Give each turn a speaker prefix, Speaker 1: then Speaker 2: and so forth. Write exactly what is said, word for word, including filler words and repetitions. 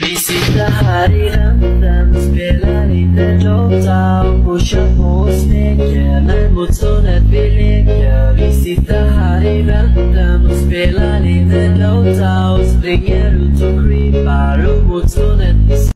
Speaker 1: Vi sitter här i väntan, spelar lite låtar och pushar på och sneker. När motståndet vi leker. Vi sitter här i väntan och spelar lite låtar och springer ut och creepar och motståndet